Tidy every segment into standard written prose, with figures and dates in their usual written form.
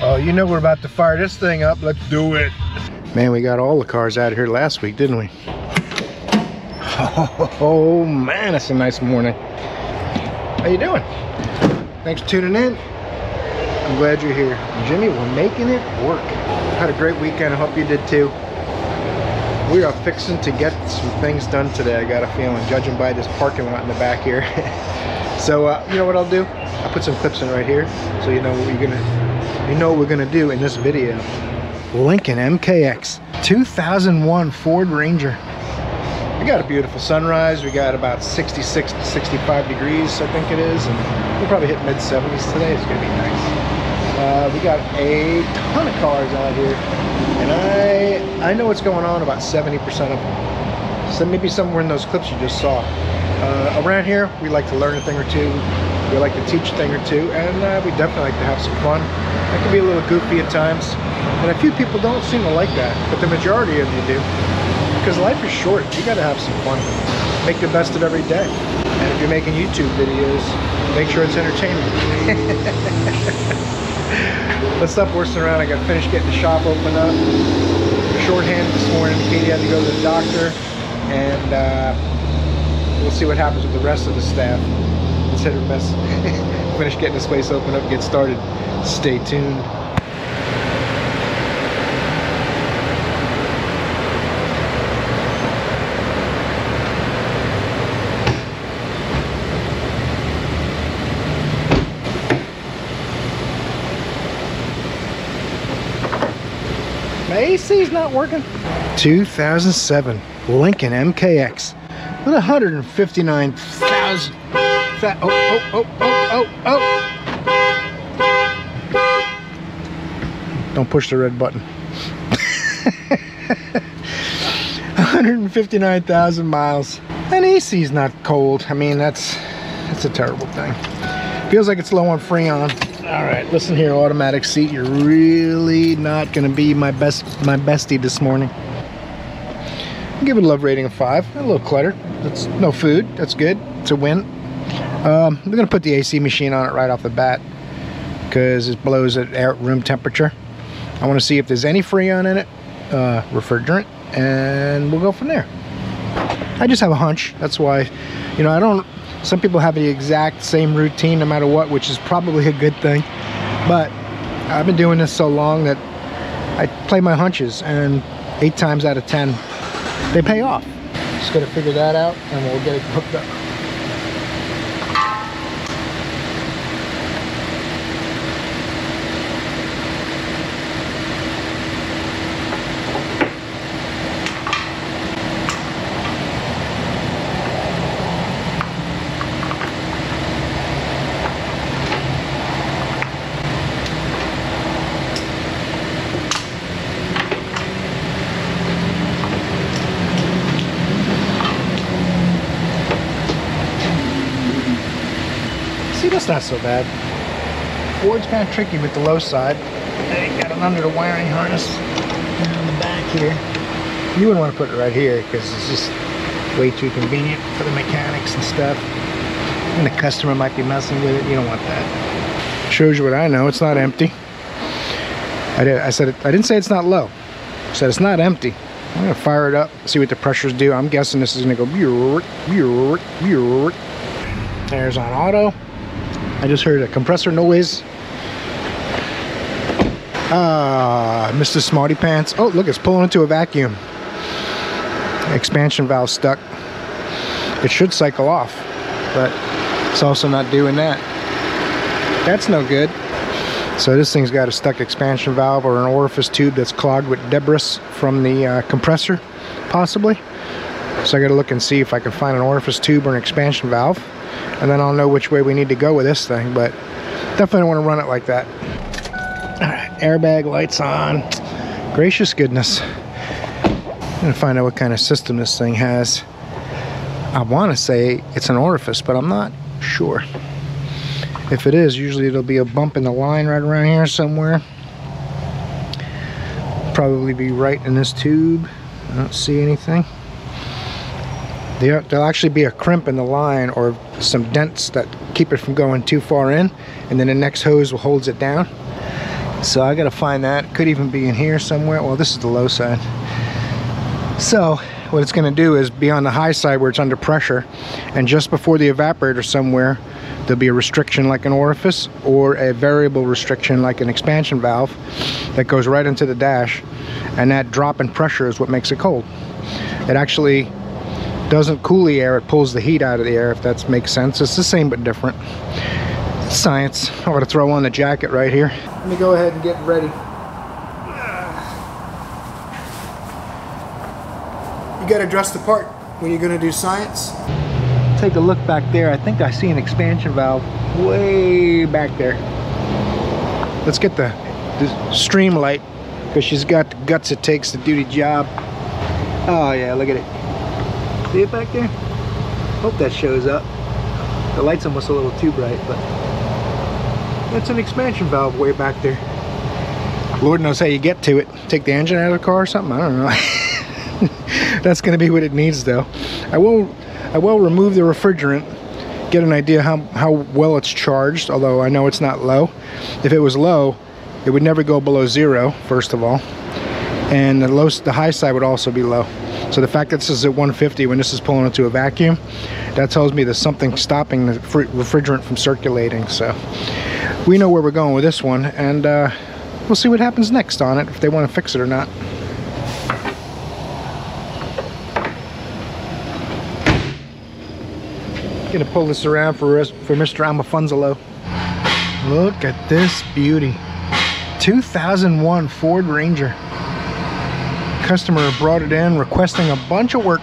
Oh, you know we're about to fire this thing up. Let's do it. Man, we got all the cars out of here last week, didn't we? Oh man, it's a nice morning. How you doing? Thanks for tuning in. I'm glad you're here. Jimmy, we're making it work. Had a great weekend. I hope you did too. We are fixing to get some things done today, I got a feeling, judging by this parking lot in the back here. So you know what I'll do? I'll put some clips in right here so you know what we're gonna do in this video. Lincoln MKX 2001 Ford Ranger. We got a beautiful sunrise. We got about 66 to 65 degrees, I think it is, and we'll probably hit mid-70s today. It's gonna be nice. We got a ton of cars out here, and I know what's going on about 70% of them. So maybe somewhere in those clips you just saw. Around here, we like to learn a thing or two. We like to teach a thing or two, and we definitely like to have some fun. It can be a little goofy at times, and a few people don't seem to like that, but the majority of you do. Because life is short, you gotta have some fun. Make the best of every day. And if you're making YouTube videos, make sure it's entertaining. Let's stop horsing around. I got finished getting the shop opened up. Shorthanded this morning. Katie had to go to the doctor, and we'll see what happens with the rest of the staff. It's hit or miss. Finish getting this place open up, get started. Stay tuned. My AC's not working. 2007 Lincoln MKX with 159,000. Oh. Don't push the red button. 159,000 miles. And AC's not cold. I mean, that's a terrible thing. Feels like it's low on Freon. All right, listen here, automatic seat. You're really not gonna be my bestie this morning. I'll give it a love rating of 5. A little cluttered. That's no food. That's good. It's a win. I'm gonna put the AC machine on it right off the bat because it blows at room temperature. I want to see if there's any Freon in it, refrigerant, and we'll go from there. I just have a hunch. That's why, you know, some people have the exact same routine no matter what, which is probably a good thing. But I've been doing this so long that I play my hunches, and 8 times out of 10, they pay off. Just gotta figure that out, and we'll get it hooked up. See, that's not so bad. Ford's kind of tricky with the low side. They got it under the wiring harness on the back here. You wouldn't want to put it right here because it's just way too convenient for the mechanics and stuff. And the customer might be messing with it. You don't want that. Shows you what I know. It's not empty. I didn't say it's not low. I said it's not empty. I'm gonna fire it up, see what the pressures do. I'm guessing this is gonna go. There's on auto. I just heard a compressor noise. Mr. Smarty Pants. Oh, look, it's pulling into a vacuum. Expansion valve stuck. It should cycle off, but it's also not doing that. That's no good. So this thing's got a stuck expansion valve or an orifice tube that's clogged with debris from the compressor, possibly. So I gotta look and see if I can find an orifice tube or an expansion valve, and then I'll know which way we need to go with this thing, but definitely don't want to run it like that. All right, airbag lights on. Gracious goodness. I'm gonna find out what kind of system this thing has. I want to say it's an orifice, but I'm not sure. If it is, usually it'll be a bump in the line right around here somewhere. Probably be right in this tube. I don't see anything. There'll actually be a crimp in the line or some dents that keep it from going too far in, and then the next hose holds it down. So I gotta find that. Could even be in here somewhere. Well, this is the low side. So what it's gonna do is be on the high side where it's under pressure, and just before the evaporator somewhere, there'll be a restriction like an orifice, or a variable restriction like an expansion valve that goes right into the dash, and that drop in pressure is what makes it cold. It actually doesn't cool the air, it pulls the heat out of the air, if that makes sense. It's the same but different. It's science. I'm gonna throw on the jacket right here. Let me go ahead and get ready. You gotta dress the part when you're gonna do science. Take a look back there. I think I see an expansion valve way back there. Let's get the stream light, because she's got the guts it takes to do the job. Oh yeah, look at it. See it back there? Hope that shows up. The light's almost a little too bright, but that's an expansion valve way back there. Lord knows how you get to it. Take the engine out of the car or something? I don't know. That's gonna be what it needs though. I will remove the refrigerant, get an idea how well it's charged, although I know it's not low. If it was low, it would never go below 0, first of all. And the high side would also be low. So the fact that this is at 150 when this is pulling into a vacuum, that tells me there's something stopping the refrigerant from circulating. So we know where we're going with this one, and we'll see what happens next on it, if they want to fix it or not. Gonna pull this around for Mr. Amafunzalo. Look at this beauty. 2001 Ford Ranger. Customer brought it in requesting a bunch of work.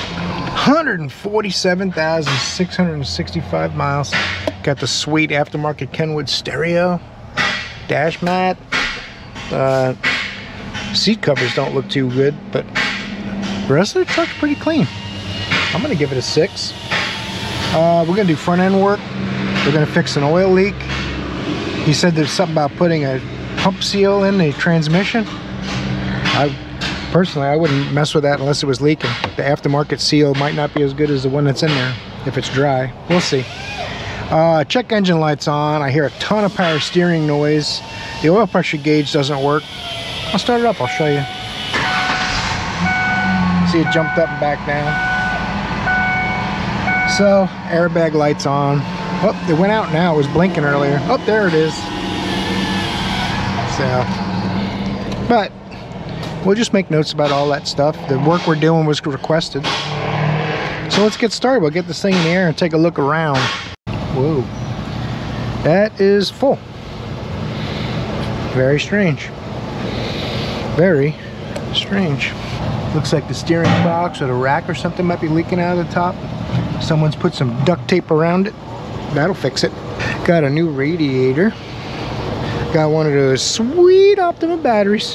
147,665 miles. Got the sweet aftermarket Kenwood stereo, dash mat. Seat covers don't look too good, but the rest of the truck's pretty clean. I'm gonna give it a 6. We're gonna do front end work. We're gonna fix an oil leak. He said there's something about putting a pump seal in the transmission. Personally, I wouldn't mess with that unless it was leaking. The aftermarket seal might not be as good as the one that's in there if it's dry. We'll see. Check engine lights on. I hear a ton of power steering noise. The oil pressure gauge doesn't work. I'll start it up, I'll show you. See it jumped up and back down. So, airbag lights on. Oh, it went out now. It was blinking earlier. Oh, there it is. So, but we'll just make notes about all that stuff. The work we're doing was requested. So let's get started. We'll get this thing in the air and take a look around. Whoa. That is full. Very strange. Very strange. Looks like the steering box or the rack or something might be leaking out of the top. Someone's put some duct tape around it. That'll fix it. Got a new radiator. Got one of those sweet Optima batteries.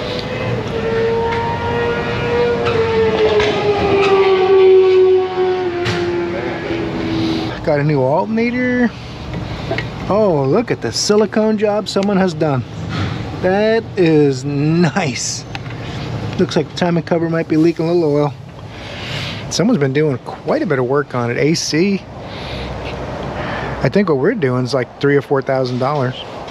Got a new alternator. Oh, look at the silicone job someone has done. That is nice. Looks like the timing cover might be leaking a little oil. Someone's been doing quite a bit of work on it. AC. I think what we're doing is like $3,000 or $4,000.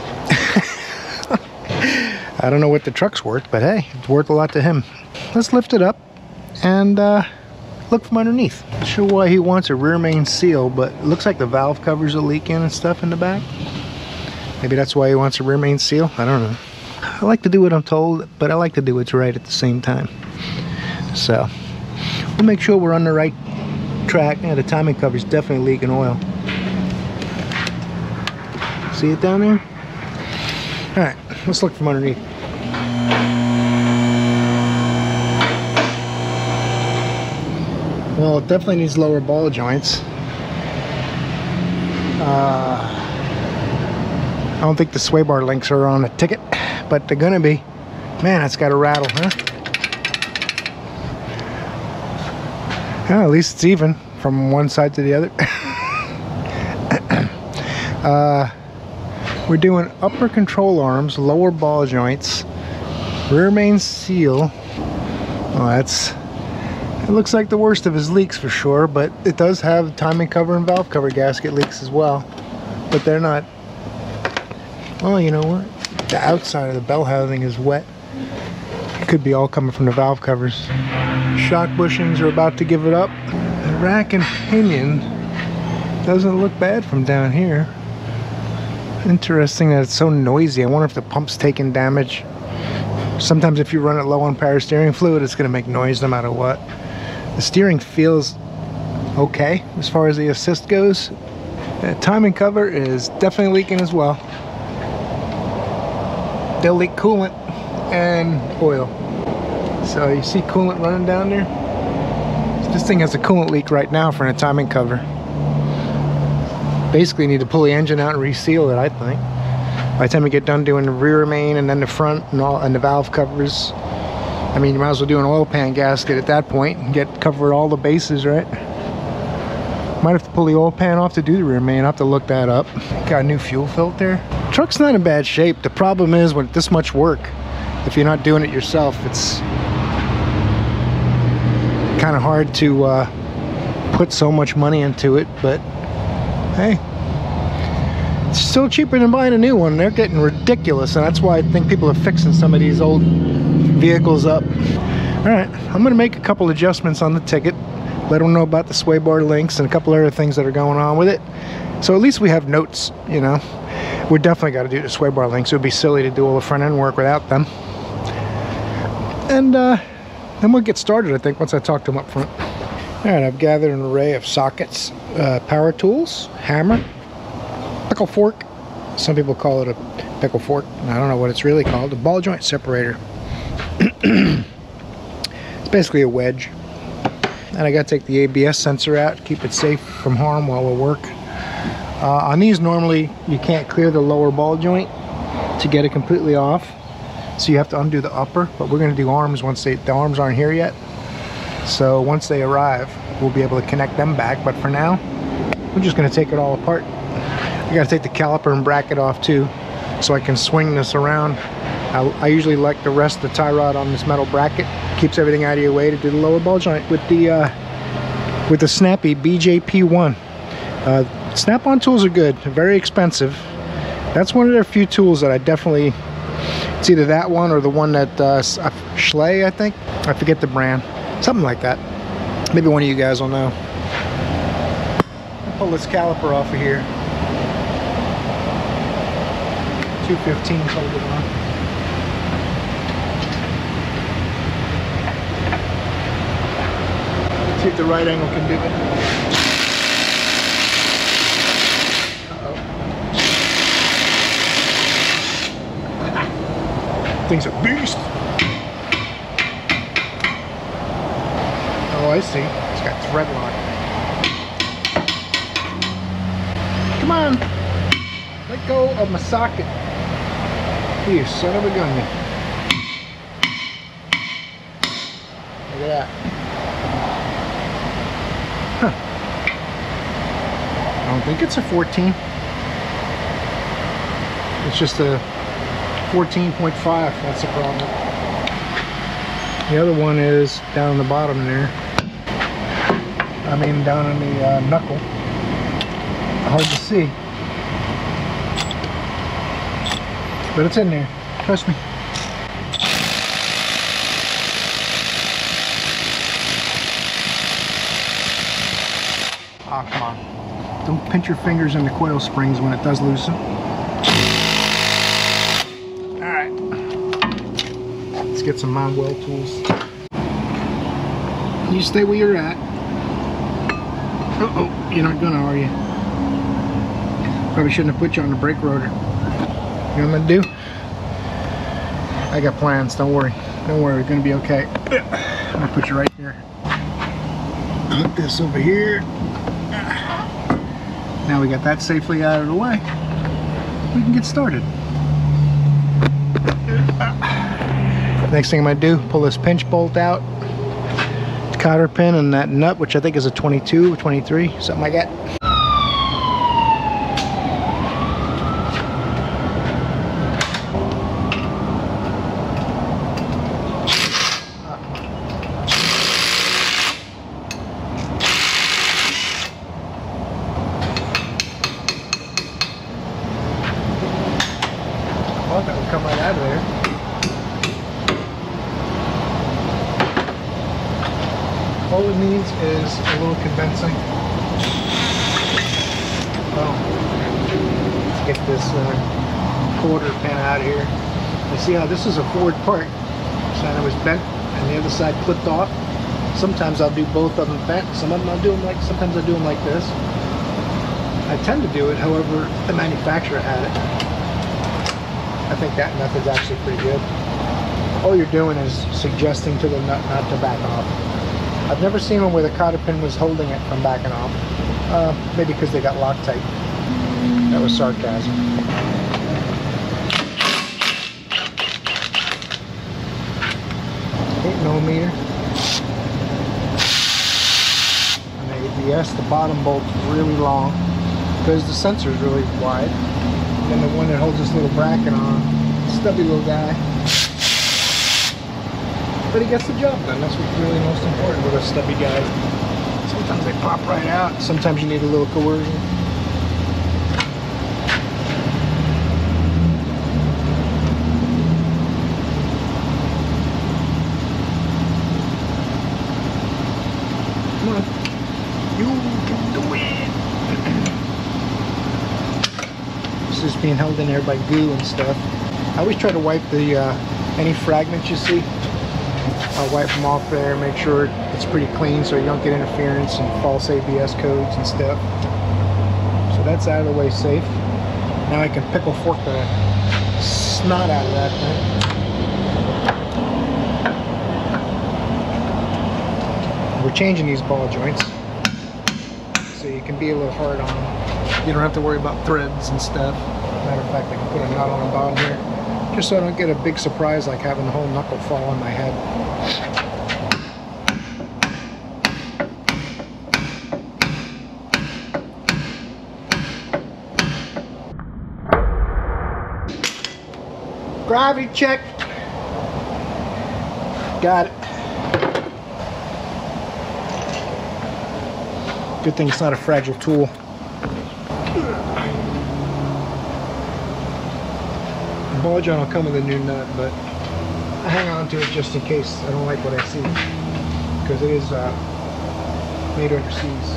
I don't know what the truck's worth, but hey, it's worth a lot to him. Let's lift it up and look from underneath. Not sure why he wants a rear main seal, but it looks like the valve covers are leaking and stuff in the back. Maybe that's why he wants a rear main seal. I don't know. I like to do what I'm told, but I like to do what's right at the same time. So we'll make sure we're on the right track. Yeah, the timing cover's definitely leaking oil. See it down there? All right, let's look from underneath. Well, it definitely needs lower ball joints. I don't think the sway bar links are on the ticket, but they're gonna be. Man, that's got a rattle, huh? Yeah, at least it's even from one side to the other. We're doing upper control arms, lower ball joints, rear main seal. Oh, it looks like the worst of his leaks for sure, but it does have timing cover and valve cover gasket leaks as well. But they're not, well, you know what? The outside of the bell housing is wet. It could be all coming from the valve covers. Shock bushings are about to give it up. The rack and pinion doesn't look bad from down here. Interesting that it's so noisy. I wonder if the pump's taking damage. Sometimes if you run it low on power steering fluid, it's going to make noise no matter what. The steering feels okay as far as the assist goes. The timing cover is definitely leaking as well. They'll leak coolant and oil. So you see coolant running down there? This thing has a coolant leak right now for a timing cover. Basically need to pull the engine out and reseal it, I think. By the time you get done doing the rear main and then the front and the valve covers, I mean, you might as well do an oil pan gasket at that point and cover all the bases, right? Might have to pull the oil pan off to do the rear main. I'll have to look that up. Got a new fuel filter. Truck's not in bad shape. The problem is with this much work, if you're not doing it yourself, it's kind of hard to put so much money into it, but hey, it's still cheaper than buying a new one. They're getting ridiculous, and that's why I think people are fixing some of these old vehicles up. Alright, I'm going to make a couple adjustments on the ticket, let them know about the sway bar links and a couple other things that are going on with it, so at least we have notes, you know. We're definitely got to do the sway bar links. It would be silly to do all the front end work without them. And then we'll get started, I think, once I talk to them up front. Alright, I've gathered an array of sockets, power tools, hammer, pickle fork. Some people call it a pickle fork. I don't know what it's really called. A ball joint separator. It's basically a wedge. And I got to take the ABS sensor out, keep it safe from harm while we work. On these, normally you can't clear the lower ball joint to get it completely off, so you have to undo the upper. But we're going to do arms once the arms aren't here yet. So once they arrive, we'll be able to connect them back. But for now, we're just going to take it all apart. I got to take the caliper and bracket off too, so I can swing this around. I usually like to rest the tie rod on this metal bracket. Keeps everything out of your way to do the lower ball joint with the Snappy BJP1. Snap-on tools are good. They're very expensive. That's one of their few tools that I definitely. It's either that one or the one that Schley, I think. I forget the brand. Something like that. Maybe one of you guys will know. I'll pull this caliper off of here. 215 hold it on. See if the right angle can do it. Uh-oh. Thing's a beast. Oh, I see. It's got thread lock. Come on. Let go of my socket. You son of a gun. Look at that. Huh. I don't think it's a 14. It's just a 14.5. That's the problem. The other one is down on the bottom there. I mean down on the knuckle. Hard to see. But it's in there. Trust me. Ah, come on. Don't pinch your fingers in the coil springs when it does loosen. Alright. Let's get some non-weld tools. You stay where you're at. Uh-oh, you're not gonna, are you? Probably shouldn't have put you on the brake rotor. You know what I'm gonna do? I got plans, don't worry. Don't worry, we're gonna be okay. I'm gonna put you right here. Put this over here. Now we got that safely out of the way. We can get started. Next thing I'm gonna do, pull this pinch bolt out. The cotter pin and that nut, which I think is a 22 or 23, something like that. would come right out of there. All it needs is a little condensing. Well, let's get this quarter pin out of here. You see how this is a forward part. Side was bent and the other side clipped off. Sometimes I'll do both of them bent. Some of them I'll do them like, sometimes I'll do them like this. I tend to do it however the manufacturer had it. I think that method's actually pretty good. All you're doing is suggesting to the nut not to back off. I've never seen one where the cotter pin was holding it from backing off. Maybe because they got Loctite. That was sarcasm. 8mm. On the ABS, the bottom bolt's really long because the sensor's really wide. And then the one that holds this little bracket on, stubby little guy. But he gets the job done. That's what's really most important with a stubby guy. Sometimes they pop right out. Sometimes you need a little coercion. Come on. You can do it. This is being held in there by glue and stuff. I always try to wipe the any fragments you see. I'll wipe them off there, make sure it's pretty clean so you don't get interference and false ABS codes and stuff. So that's out of the way safe. Now I can pickle fork the snot out of that thing. We're changing these ball joints so you can be a little hard on them. You don't have to worry about threads and stuff. Matter of fact, I can put a knot on the bottom here just so I don't get a big surprise like having the whole knuckle fall on my head. Gravity check. Got it. Good thing it's not a fragile tool. The ball joint will come with a new nut, but I hang on to it just in case I don't like what I see, because it is made overseas.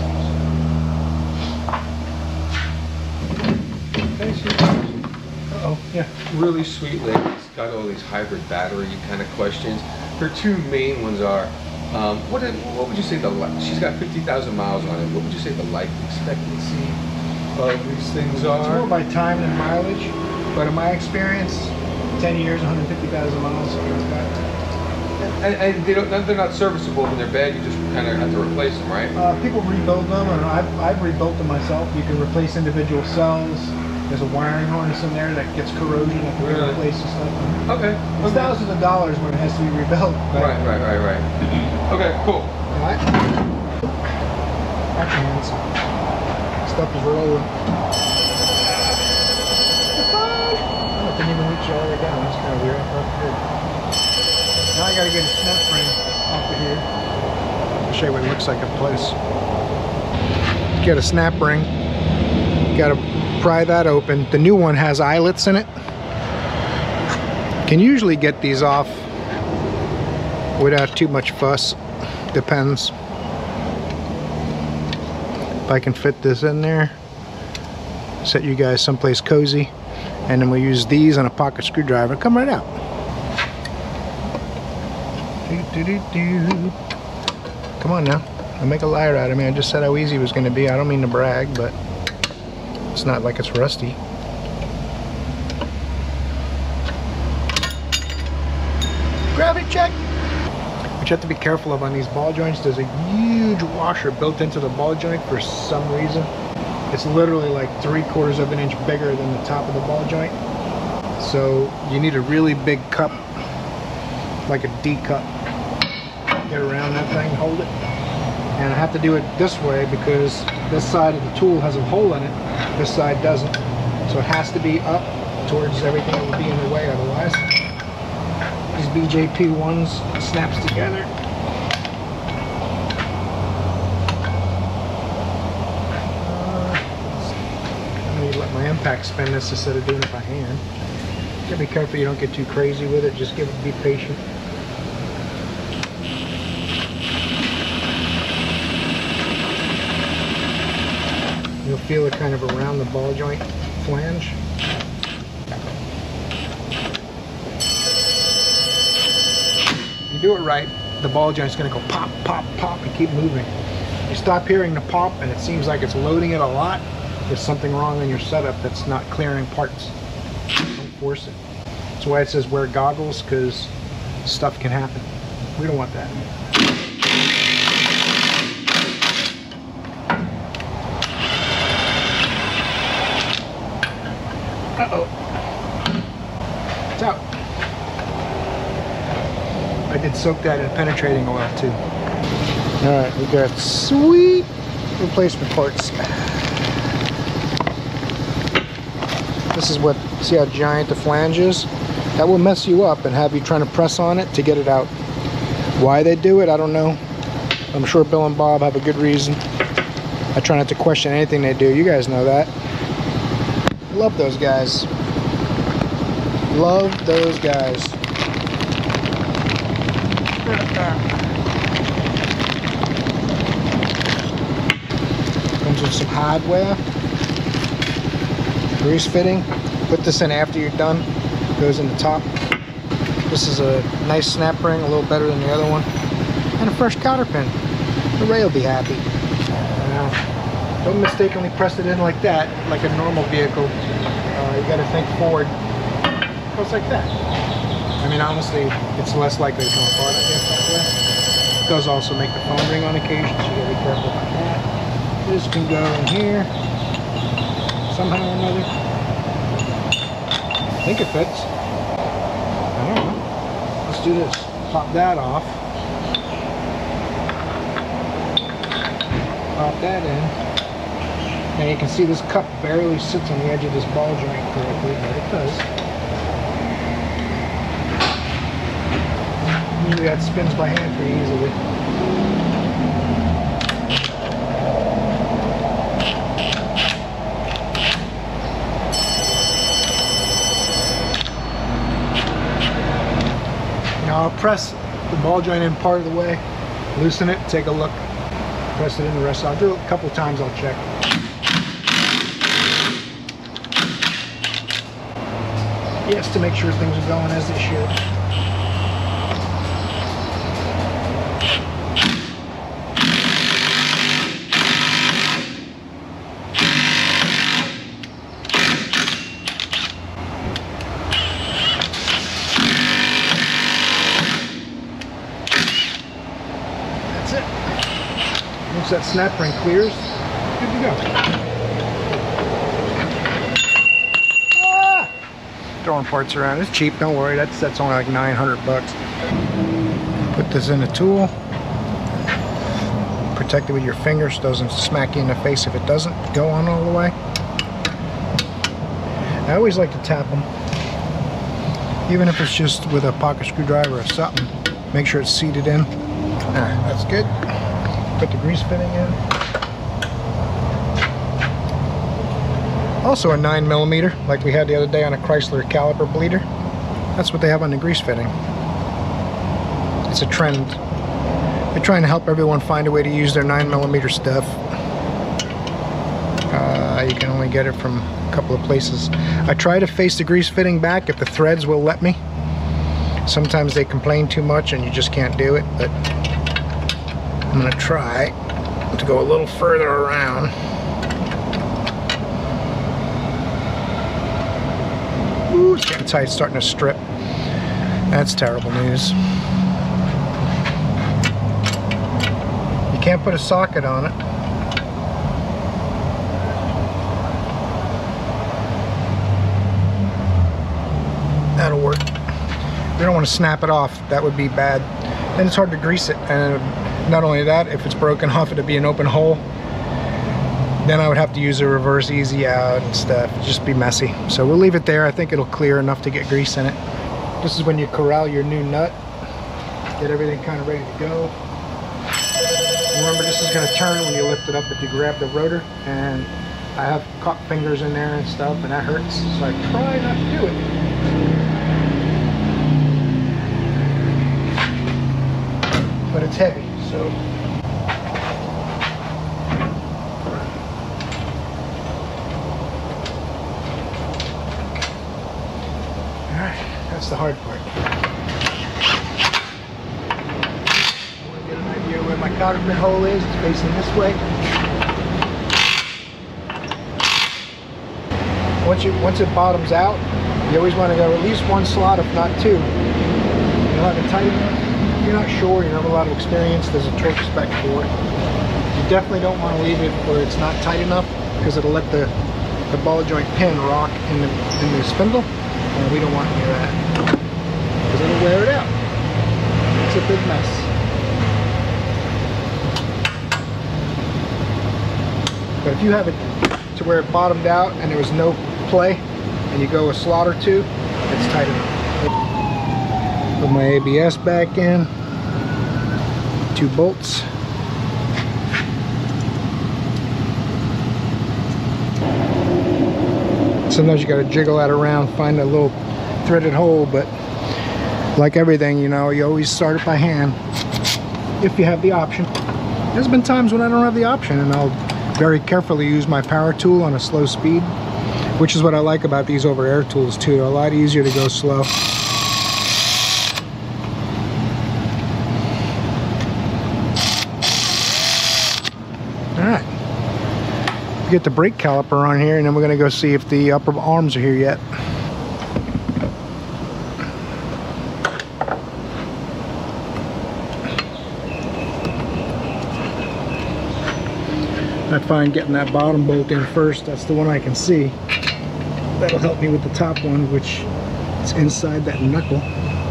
Uh-oh, yeah. Really sweet lady. It's got all these hybrid battery kind of questions. Her two main ones are, what would you say the she's got 50,000 miles on it. What would you say the life expectancy of these things are? It's more by time than mileage, but in my experience, 10 years, 150,000 miles, something like that. And they're not serviceable when they're bad. You just kind of have to replace them, right? People rebuild them, and I've rebuilt them myself. You can replace individual cells. There's a wiring harness in there that gets corrosion that can be replaced and stuff. Okay. It's thousands of dollars when it has to be rebuilt. Right. Okay, cool. Alright. Action hands. Stuff is rolling. Oh, it didn't even reach all the way down. That's kind of weird. Oh, good. Now I gotta get a snap ring off of here. I'll show you what it looks like up close. Get a snap ring. Gotta pry that open. The new one has eyelets in it. Can usually get these off without too much fuss. Depends. If I can fit this in there, set you guys someplace cozy, and then we'll use these on a pocket screwdriver. Come right out. Come on now. Don't make a liar out of me. I just said how easy it was going to be. I don't mean to brag, but it's not like it's rusty. Gravity check! What you have to be careful of on these ball joints, there's a huge washer built into the ball joint for some reason. It's literally like 3/4 of an inch bigger than the top of the ball joint. So you need a really big cup, like a D cup. Get around that thing, hold it. And I have to do it this way because this side of the tool has a hole in it. This side doesn't. So it has to be up towards everything that would be in the way otherwise. These BJP ones snaps together. I'm going to let my impact spin this instead of doing it by hand. gotta be careful you don't get too crazy with it. Just be patient. You'll feel it kind of around the ball joint flange. If you do it right, the ball joint's going to go pop, pop, pop and keep moving. You stop hearing the pop and it seems like it's loading it a lot. There's something wrong in your setup that's not clearing parts. Don't force it. That's why it says wear goggles, because stuff can happen. We don't want that. Uh-oh. It's out. I did soak that in penetrating oil too. Alright, we got sweet replacement parts. This is what, see how giant the flange is? That will mess you up and have you trying to press on it to get it out. Why they do it, I don't know. I'm sure Bill and Bob have a good reason. I try not to question anything they do. You guys know that. Love those guys. Love those guys. Comes with some hardware. Grease fitting. Put this in after you're done. Goes in the top. This is a nice snap ring, a little better than the other one. And a fresh cotter pin. The Ray will be happy. Don't mistakenly press it in like that, like a normal vehicle. You got to think forward. It goes like that. I mean, honestly, it's less likely to come apart, I guess, that way. It does also make the phone ring on occasion, so you got to be careful about that. This can go in here somehow or another. I think it fits. I don't know. Let's do this. Pop that off. Pop that in. Now you can see this cup barely sits on the edge of this ball joint correctly, but it does. Usually that spins by hand pretty easily. Now I'll press the ball joint in part of the way, loosen it, take a look, press it in the rest. I'll do it a couple times, I'll check. Yes, to make sure things are going as they should. That's it. Once that snap ring clears, good to go. Throwing parts around. It's cheap, don't worry. That's only like 900 bucks. Put this in a tool. Protect it with your fingers so it doesn't smack you in the face if it doesn't go on all the way. I always like to tap them, even if it's just with a pocket screwdriver or something. Make sure it's seated in. Alright, that's good. Put the grease fitting in. Also a 9mm, like we had the other day on a Chrysler caliper bleeder. That's what they have on the grease fitting. It's a trend. They're trying to help everyone find a way to use their 9mm stuff. You can only get it from a couple of places. I try to face the grease fitting back if the threads will let me. Sometimes they complain too much and you just can't do it, but I'm gonna try to go a little further around. Ooh, it's getting tight, it's starting to strip. That's terrible news. You can't put a socket on it. That'll work. You don't want to snap it off, that would be bad. Then it's hard to grease it, and not only that, if it's broken off, it'd be an open hole. Then I would have to use a reverse easy out and stuff. It'd just be messy. So we'll leave it there. I think it'll clear enough to get grease in it. This is when you corral your new nut. Get everything kind of ready to go. Remember, this is going to turn when you lift it up if you grab the rotor. And I have caught fingers in there and stuff, and that hurts. So I try not to do it. it's heavy, so. Alright, that's the hard part. I want to get an idea where my counterfeit hole is. It's facing this way. Once it bottoms out, you always want to go at least one slot, if not two. You'll have it tight enough. If you're not sure, you don't have a lot of experience, there's a torque spec for it. You definitely don't want to leave it where it's not tight enough, because it'll let the ball joint pin rock in the spindle, and we don't want any of that, because it'll wear it out. It's a big mess. But if you have it to where it bottomed out and there was no play, and you go a slot or two, it's tight enough. Put my ABS back in, 2 bolts. Sometimes you got to jiggle that around, find a little threaded hole, but like everything, you know, you always start it by hand if you have the option. There's been times when I don't have the option, and I'll very carefully use my power tool on a slow speed, which is what I like about these over air tools too. They're a lot easier to go slow. Alright, get the brake caliper on here, and then we're going to go see if the upper arms are here yet. I find getting that bottom bolt in first, that's the one I can see. That'll help me with the top one, which is inside that knuckle.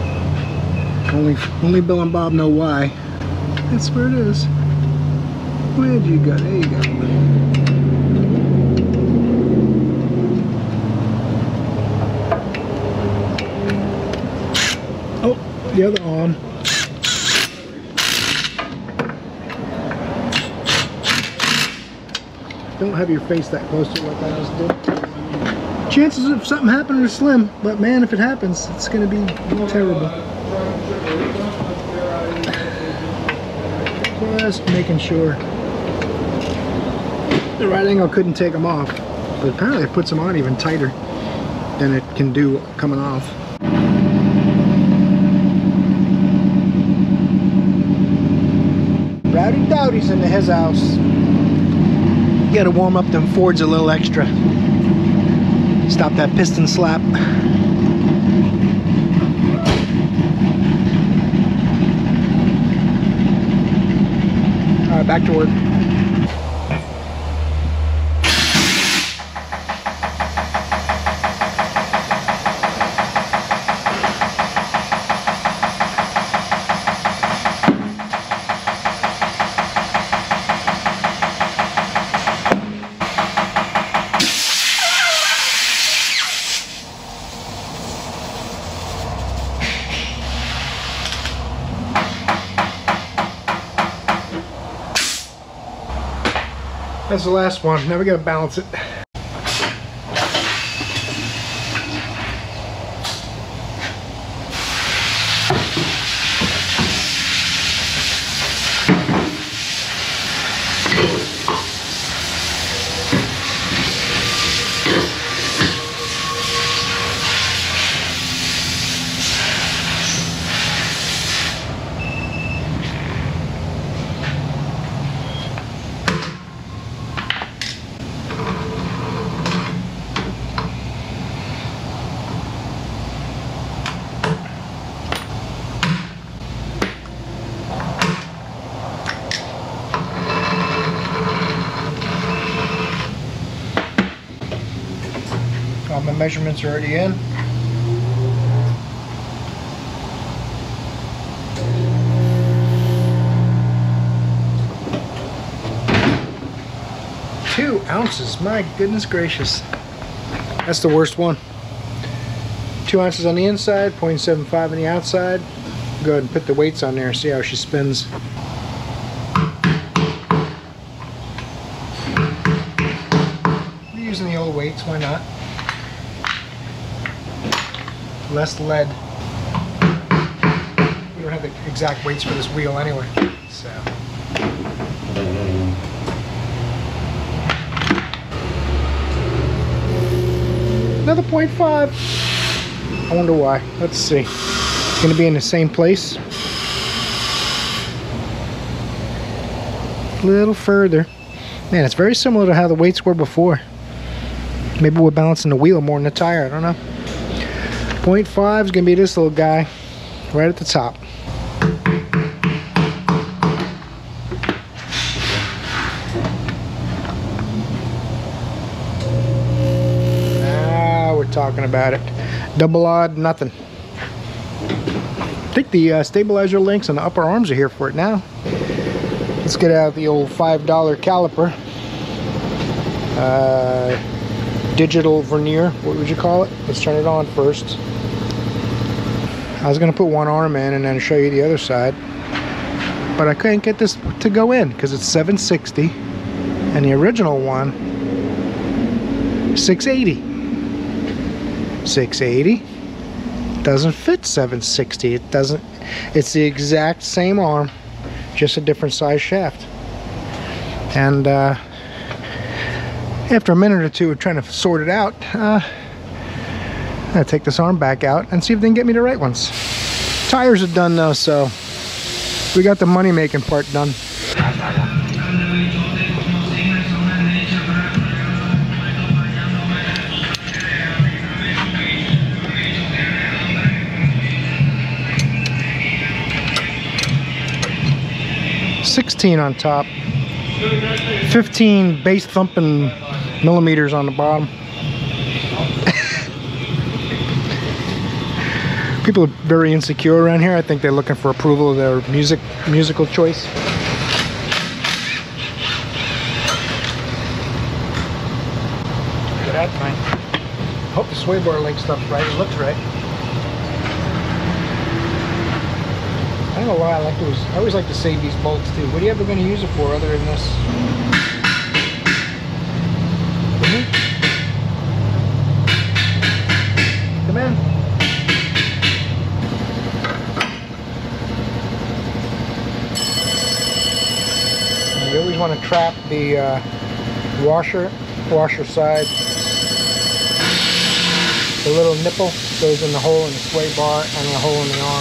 Only Bill and Bob know why. That's where it is. Where'd you go? There you go. Oh, the other arm. Don't have your face that close to what that was doing. Chances of something happening are slim, but man, if it happens, it's going to be terrible. Just making sure. The right angle couldn't take them off, but apparently it puts them on even tighter than it can do coming off. Rowdy Dowdy's into his house. You gotta warm up them Fords a little extra. Stop that piston slap. Alright, back to work. That's the last one. Now we gotta balance it. All my measurements are already in. Two ounces, my goodness gracious. That's the worst one. 2 ounces on the inside, 0.75 on the outside. Go ahead and put the weights on there and see how she spins. We're using the old weights, why not? Less lead. We don't have the exact weights for this wheel anyway. So. Another 0.5. I wonder why. Let's see. It's going to be in the same place. A little further. Man, it's very similar to how the weights were before. Maybe we're balancing the wheel more than the tire. I don't know. 0.5 is going to be this little guy right at the top. Now we're talking about it. Double odd, nothing. I think the stabilizer links and the upper arms are here for it now. Let's get out the old $5 caliper. Digital vernier, what would you call it? Let's turn it on first. I was going to put one arm in and then show you the other side, but I couldn't get this to go in because it's 760 and the original one 680. 680 doesn't fit 760. It doesn't. It's the exact same arm, just a different size shaft. And after a minute or two of trying to sort it out, I'm gonna take this arm back out and see if they can get me the right ones. Tires are done though, so we got the money making part done. $16 on top, 15 base thumping millimeters on the bottom. People are very insecure around here. I think they're looking for approval of their musical choice. Look at that thing. Hope the sway bar link stuff's right. It looks right. I don't know why I always like to save these bolts too. What are you ever going to use it for other than this? Come in. And you always want to trap the washer side. The little nipple goes in the hole in the sway bar and the hole in the arm.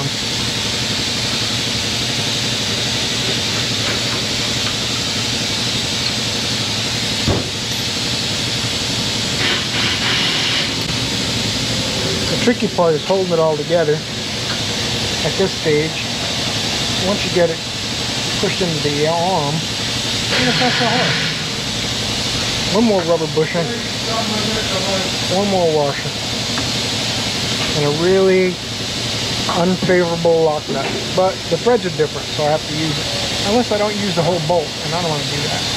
The tricky part is holding it all together at this stage. Once you get it pushed into the arm, it's not so hard. One more rubber bushing, one more washer, and a really unfavorable lock nut. But the threads are different, so I have to use it. Unless I don't use the whole bolt, and I don't want to do that.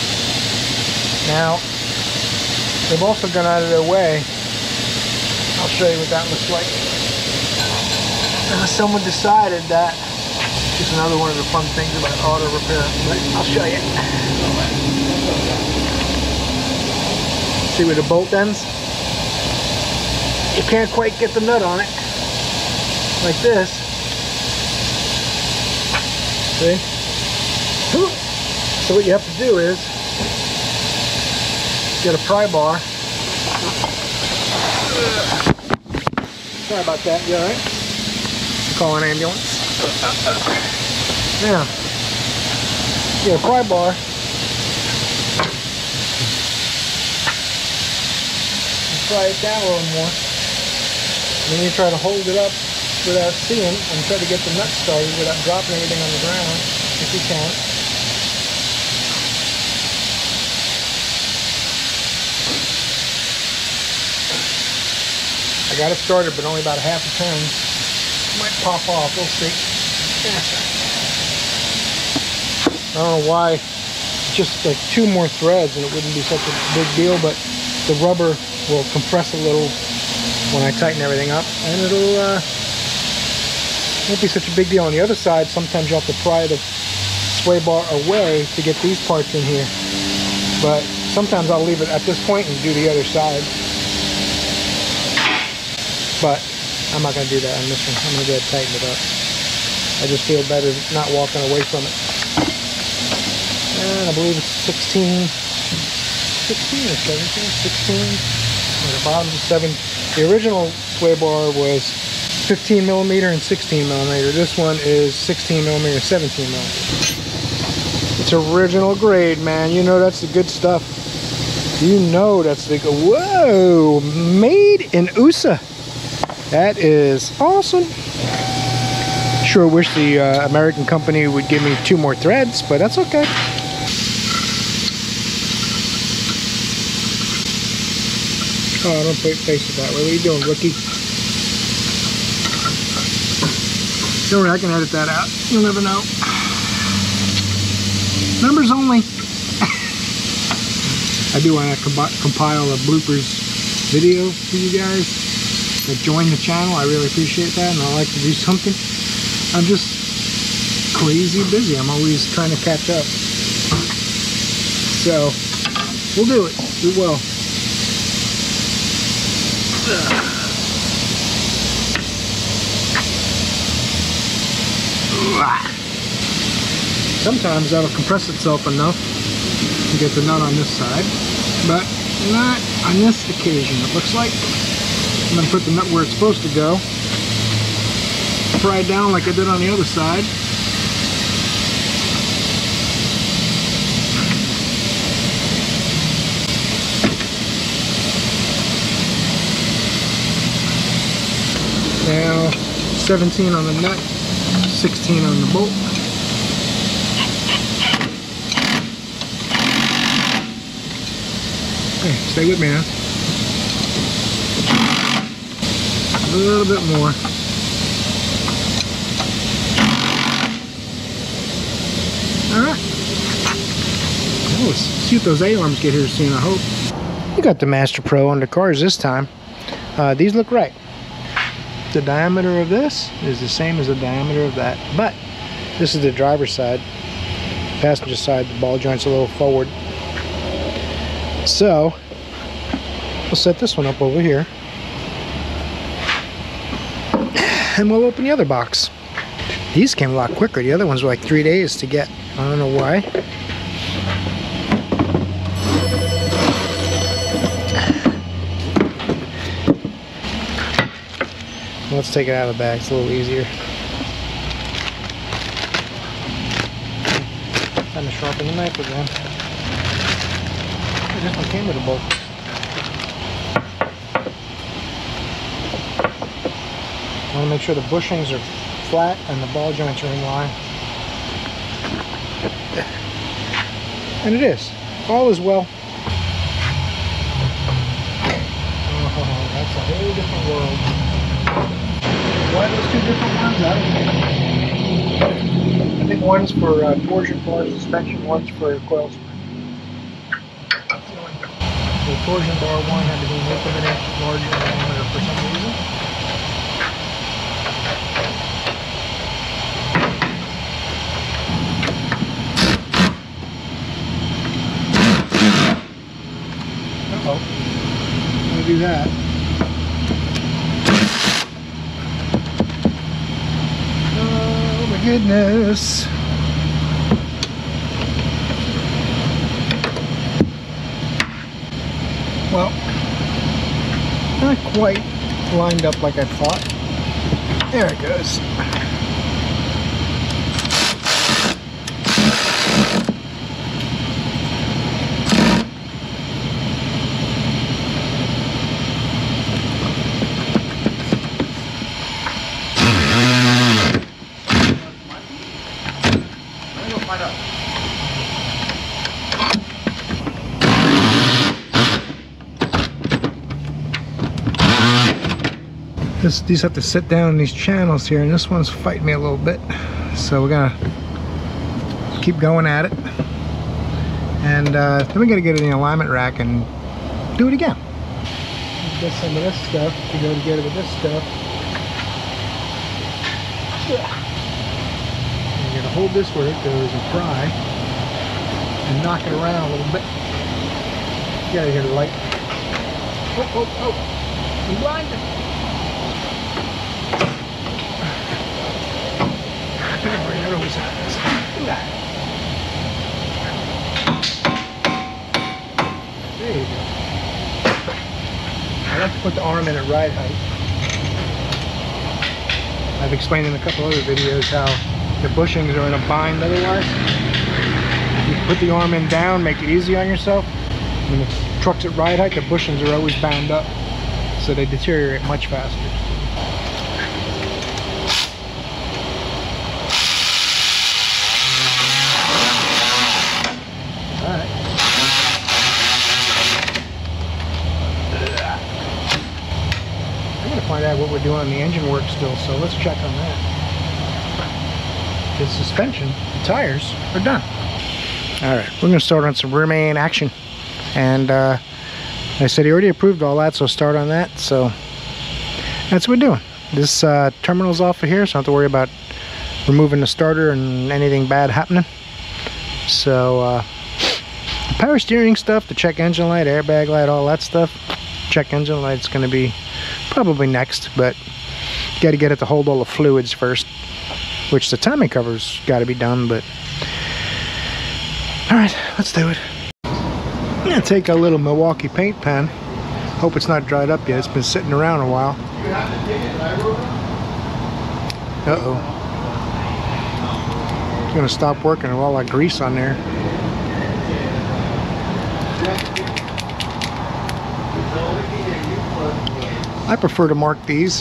Now, they've also gone out of their way. I'll show you what that looks like. Someone decided that it's another one of the fun things about auto repair, but I'll show you. See where the bolt ends? You can't quite get the nut on it. Like this. See? So what you have to do is get a pry bar. Sorry about that, you alright? Call an ambulance. Now, get a pry bar. And pry it down a little more. And then you try to hold it up without seeing and try to get the nut started without dropping anything on the ground, if you can. I got it started, but only about a half a turn. Might pop off, we'll see. I don't know why, just like 2 more threads and it wouldn't be such a big deal, but the rubber will compress a little when I tighten everything up, and it'll won't be such a big deal. On the other side, sometimes you have to pry the sway bar away to get these parts in here, but sometimes I'll leave it at this point and do the other side. But I'm not going to do that on this one. I'm going to go ahead and tighten it up. I just feel better not walking away from it. And I believe it's 16 or 17, 16. On the bottom, 7. The original sway bar was 15 millimeter and 16 millimeter. This one is 16 millimeter and 17 millimeter. It's original grade, man. You know that's the good stuff. You know that's the good. Whoa, made in USA. That is awesome. Sure wish the American company would give me 2 more threads, but that's okay. Oh, don't face it that way. What are you doing, rookie? Don't worry, I can edit that out. You'll never know. Numbers only. I do want to compile a bloopers video for you guys that join the channel. I really appreciate that, and I like to do something. I'm just crazy busy. I'm always trying to catch up. So, we'll do it. We will. Sometimes that'll compress itself enough to get the nut on this side, but not on this occasion. It looks like I'm going to put the nut where it's supposed to go, fry it down like I did on the other side. Now 17 on the nut, 16 on the bolt. Okay, stay with me now. A little bit more. Alright. Let's see if those A-arms get here soon, I hope. You got the Master Pro on the cars this time. These look right. The diameter of this is the same as the diameter of that, but this is the driver's side. Passenger side, the ball joint's a little forward. So we'll set this one up over here, and we'll open the other box. These came a lot quicker. The other ones were like 3 days to get. I don't know why. Let's take it out of the bag. It's a little easier. Time to sharpen the knife again. This one came with a bolt. I want to make sure the bushings are flat and the ball joints are in line. And it is. All is well. Oh, that's a whole different world. Why are those 2 different ones? I don't know. I think one's for torsion bar suspension, one's for coil spring. The torsion bar one had to be 1/8 of an inch larger in diameter for some reason. Uh-oh. I'm going to do that. Oh my goodness. Well, not quite lined up like I thought. There it goes. These have to sit down in these channels here, and this one's fighting me a little bit. So we're gonna keep going at it, and then we gotta get it in the alignment rack and do it again. Get some of this stuff to go together with this stuff. You're gonna hold this where it goes and pry, and knock it around a little bit. You gotta get it light. Oh, oh, oh! I'm blinded. Put the arm in at ride height. I've explained in a couple other videos how the bushings are in a bind otherwise. You put the arm in down, make it easy on yourself. When the truck's at ride height, the bushings are always bound up, so they deteriorate much faster. Alright. I'm going to find out what we're doing on the engine work still, so let's check on that. The suspension, the tires are done. Alright, we're going to start on some rear main action. And I said he already approved all that, so start on that. So that's what we're doing. This terminal's off of here, so I don't have to worry about removing the starter and anything bad happening. So power steering stuff, the check engine light, airbag light, all that stuff. Check engine light's going to be probably next, but you got to get it to hold all the fluids first, which the timing cover's got to be done. But all right, let's do it. I'm gonna take a little Milwaukee paint pen. Hope it's not dried up yet. It's been sitting around a while. Uh-oh. It's gonna stop working with all that grease on there. I prefer to mark these.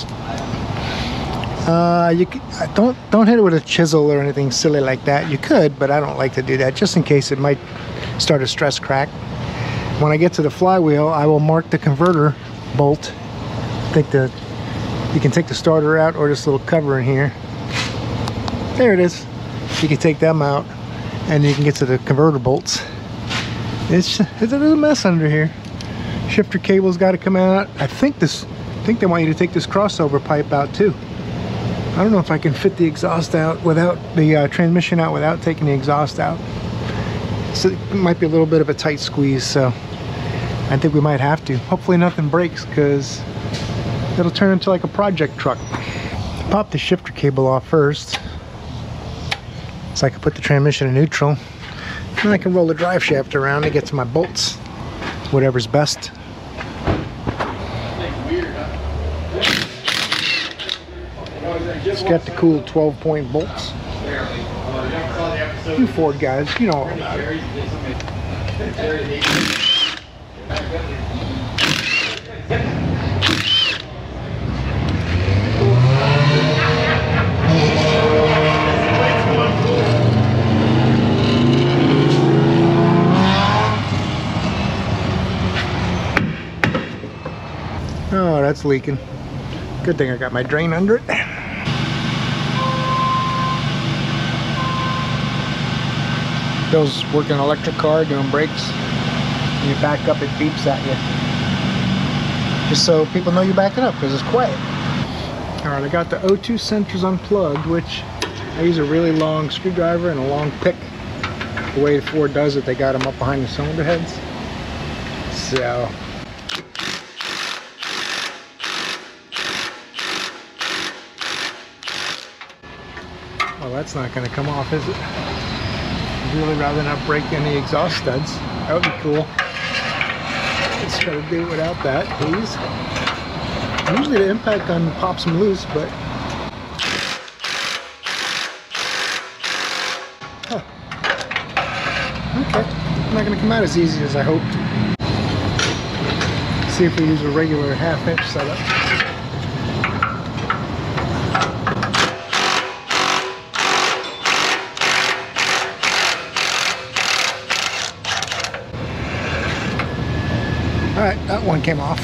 Don't hit it with a chisel or anything silly like that. You could, but I don't like to do that, just in case it might start a stress crack. When I get to the flywheel, I will mark the converter bolt. You can take the starter out, or this little cover in here. There it is. You can take them out, and you can get to the converter bolts. It's a little mess under here. Shifter cable's got to come out. I think they want you to take this crossover pipe out too. I don't know if I can fit the exhaust out without the transmission out without taking the exhaust out. So it might be a little bit of a tight squeeze, so I think we might have to. Hopefully nothing breaks, because it'll turn into like a project truck. Pop the shifter cable off first, so I can put the transmission in neutral. And I can roll the drive shaft around to get to my bolts, whatever's best. It's got the cool 12-point bolts. You Ford guys, you know all about it. Oh, that's leaking. Good thing I got my drain under it. Bill's working an electric car, doing brakes. When you back up, it beeps at you. Just so people know you're backing up, because it's quiet. Alright, I got the O2 sensors unplugged, which I use a really long screwdriver and a long pick. The way Ford does it, they got them up behind the cylinder heads. So well, that's not going to come off, is it? I'd really rather not break any exhaust studs. That would be cool. Just try to do it without that, please. Usually the impact gun pops them loose, but huh. Okay, not going to come out as easy as I hoped. Let's see if we use a regular half-inch setup. Alright, that one came off.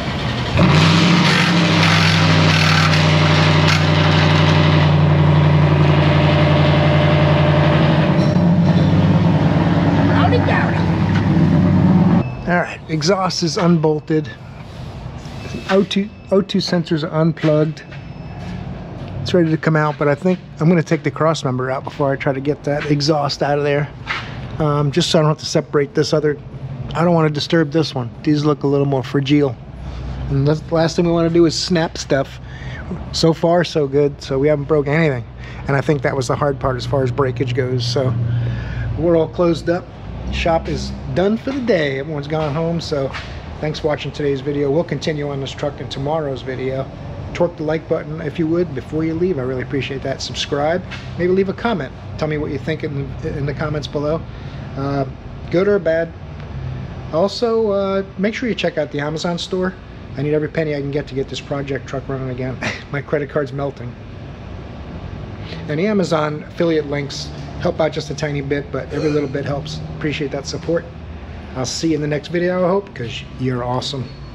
Howdy dowdy. Alright, exhaust is unbolted. O2 sensors are unplugged. It's ready to come out, but I think I'm going to take the cross member out before I try to get that exhaust out of there. Just so I don't have to separate this other. I don't want to disturb this one. These look a little more fragile. And that's the last thing we want to do is snap stuff. So far, so good. So we haven't broken anything. And I think that was the hard part as far as breakage goes. So we're all closed up. Shop is done for the day. Everyone's gone home. So Thanks for watching today's video. We'll continue on this truck in tomorrow's video. Torque the like button if you would before you leave. I really appreciate that. Subscribe. Maybe leave a comment. Tell me what you think in the comments below. Good or bad. Also, make sure you check out the Amazon store. I need every penny I can get to get this project truck running again. My credit card's melting. And the Amazon affiliate links help out just a tiny bit, but every little bit helps. Appreciate that support. I'll see you in the next video, I hope, because you're awesome.